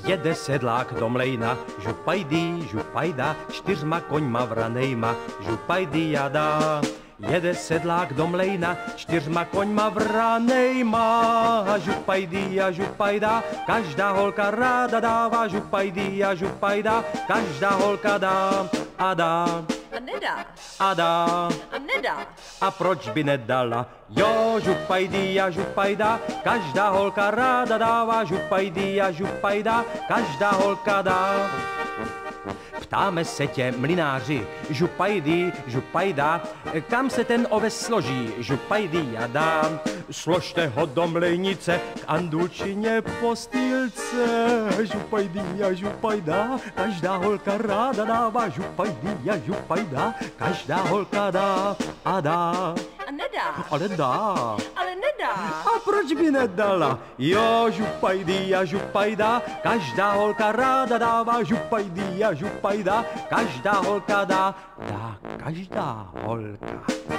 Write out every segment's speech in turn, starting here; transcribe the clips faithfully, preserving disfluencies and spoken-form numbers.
Jede sedlák do mlejna, župajdy, župajda, čtyřma koňma vranejma, župajdy jada. Jede sedlák do mlejna, čtyřma koňma vranejma, župajdy a župajda, každá holka ráda dává, župajdy a župajda, každá holka dá a dá. A nedá. A dá. A nedá. A proč by nedala? Jo, župajdy a župajda, každá holka ráda dává, župajdy a župajda, každá holka dá. Ptáme se tě, mlynáři, župajdy, župajda, kam se ten oves složí, župajdy jada. Složte ho do mlejnice k andulčině postýlce, župajdy a župajda, každá holka ráda dává, župajdy a župajda, každá holka dá a dá. A nedá. Ale dá. Ale nedá. A proč by nedala? Jo, župajdy a župajda, každá holka ráda dává, župajdy a župajda, každá holka dá, dá každá holka.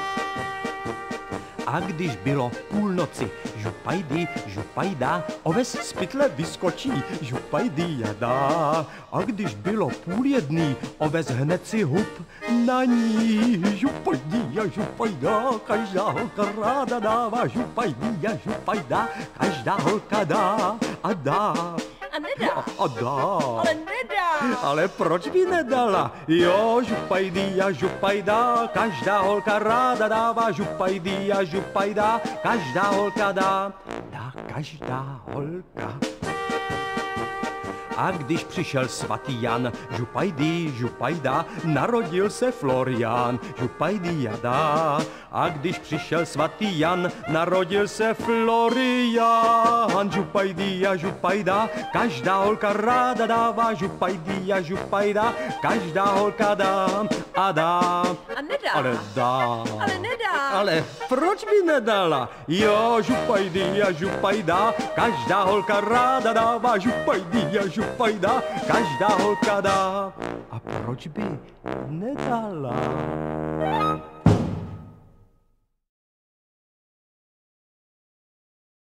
A když bylo půlnoci, župajdy, župajda, oves z pytle vyskočí, župajdy jada. A když bylo půl jedný, oves hned si hup na ní, župajdy a župajda, každá holka ráda dává, župajdy a župajda, každá holka dá a dá. A nedá. A dá. Ale nedá. Ale proč by nedala? Jo, župajdy a župajda, každá holka ráda dává, župajdy a župajda, každá holka dá, dá každá holka. A když přišel svatý Jan, župajdy, župajda, narodil se Florián, župajdy jada. A když přišel svatý Jan, narodil se Florián, župajdy a župajda, každá holka ráda dává, župajdy a župajda, každá holka dá a dá. A nedá. Ale dá. Ale nedá. Ale proč by nedala? Jo, župajdy a župajda, každá holka ráda dává, župajdy a župajda, každá holka dá. A proč by nedala?